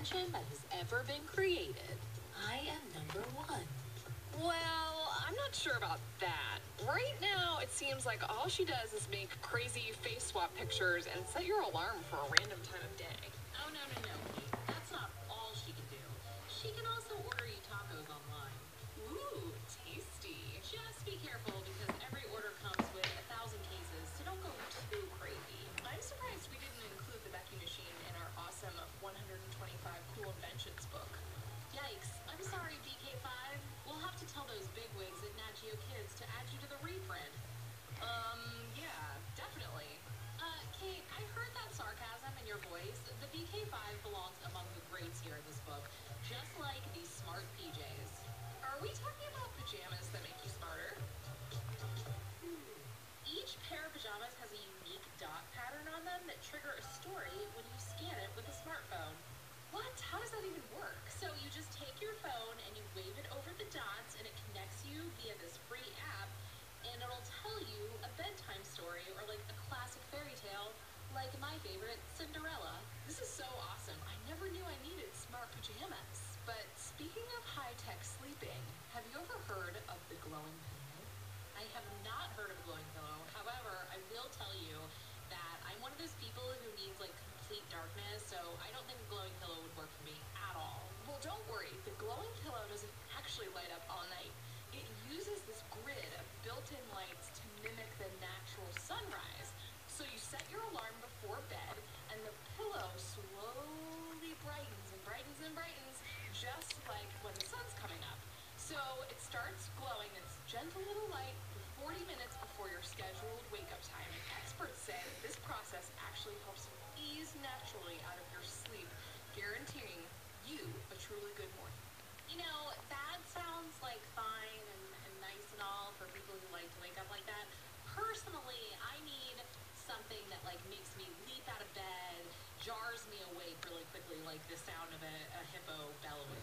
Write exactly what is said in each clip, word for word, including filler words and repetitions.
invention that has ever been created. I am number one. Well, I'm not sure about that. Right now, it seems like all she does is make crazy face swap pictures and set your alarm for a random time of day. Oh, no, no, no, Kate. That's not all she can do. She can also order you tacos online. Ooh, tasty. Just be careful because every order comes with a thousand cases, so don't go too crazy. I'm surprised we didn't include the Becky machine in our awesome one hundred twenty-five Cool Inventions book. Yikes. I'm sorry, B K five. We'll have to tell those bigwigs at Nat Geo Kids to add you to the reprint. Um, yeah, definitely. Uh, Kate, I heard that sarcasm in your voice. The B K five belongs among the greats here in this book, just like these smart P Js. Are we talking about pajamas that make you smarter? Each pair of pajamas has a unique dot pattern on them that trigger a story when you scan it with a smartphone. What? How does that even work? So you just take your phone and you wave it over the dots and it connects you via this free app and it'll tell you a bedtime story or like a classic fairy tale like my favorite, Cinderella. This is so awesome. I never knew I needed smart pajamas. But speaking of high-tech sleeping, have you ever heard of the glowing pillow? I have not heard of a glowing pillow. However, I will tell you that I'm one of those people who needs like complete darkness, so I don't think a glowing pillow would work for me at all. Well, don't worry. The glowing pillow doesn't actually light up all night. It uses this grid of built-in lights to mimic the natural sunrise. So you set your alarm before bed, and the pillow slowly brightens and brightens and brightens, just like when the sun's coming up. So it starts glowing its gentle little light for forty minutes before your scheduled wake-up time. And experts say that this process actually helps you ease naturally out of your sleep, guaranteeing you a truly good morning. You know, that sounds like fine and, and nice and all for people who like to wake up like that. Personally, I need something that like makes me leap out of bed, jars me awake really quickly, like the sound of a, a hippo bellowing.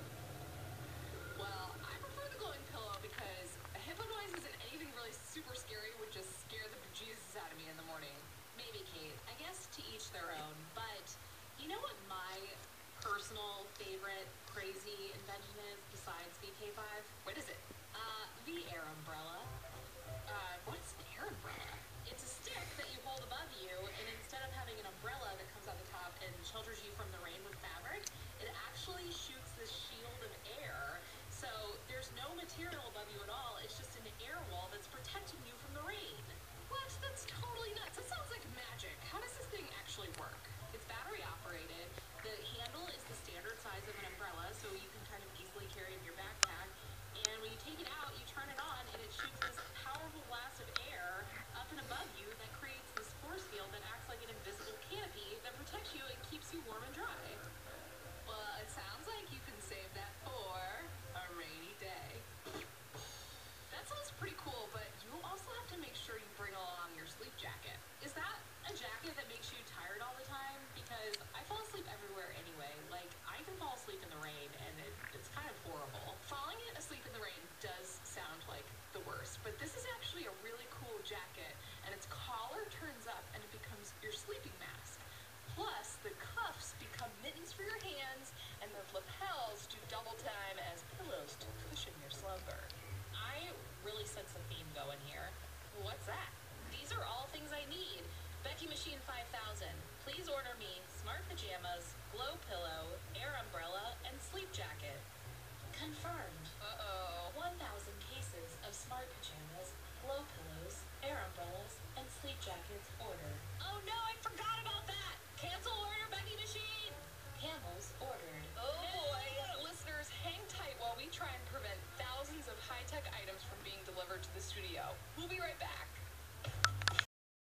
Well, I prefer the glowing pillow because a hippo noise isn't anything really super scary, would just scare the bejesus out of me in the morning. Maybe, Kate. I guess to each their own, but you know what my personal favorite crazy invention is besides B K five? What is it? Uh, the air umbrella. Uh, what's an air umbrella? It's a stick that you hold above you, and instead of having an umbrella that comes out the top and shelters you from the rain with fabric, it actually shoots this shield of air. So there's no material above you at all. It's just an air wall that's protecting you from the rain. What? That's totally nuts. That sounds like magic. How does this thing actually work? It's battery operated. The handle is the standard size of an umbrella, so you can kind of easily carry it in your backpack. And when you take it out, you turn it on, and it shoots this powerful blast of air up and above you that creates this force field that acts like an invisible canopy that protects you and keeps you warm and dry. Well, it sounds like you can save that for a rainy day. That sounds pretty cool, but you also have to make sure you bring along your sleep jacket. Is that a jacket that makes you tired all the time? Because I fall asleep everywhere anyway. Like, I can fall asleep in the rain, and it, it's kind of horrible. Falling asleep in the rain does sound like the worst, but this is actually a really cool jacket, and its collar turns up, and it becomes your sleeping mask. Plus, the cuffs become mittens for your hands, and the lapels do double time as pillows to cushion your slumber. I really sense a theme going here. What's that? These are all things I need. Becky Machine five thousand. Please order me smart pajamas, glow pillow, air umbrella, and sleep jacket. Confirmed.